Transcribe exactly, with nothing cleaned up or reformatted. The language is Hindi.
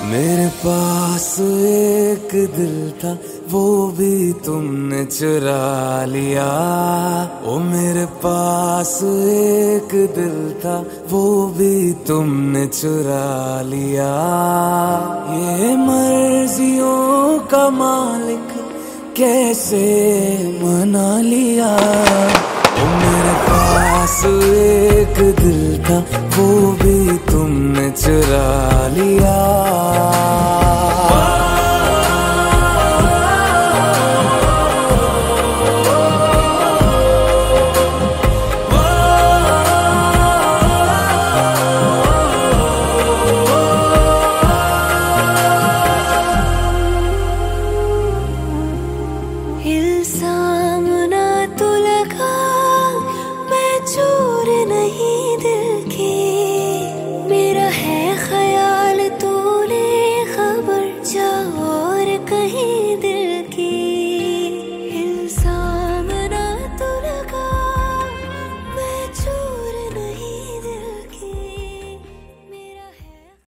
मेरे पास एक दिल था, वो भी तुमने चुरा लिया। ओ मेरे पास एक दिल था, वो भी तुमने चुरा लिया। ये मर्जियों का मालिक कैसे मना लिया। ओ मेरे पास एक दिल था, वो भी तुमने चुरा लिया।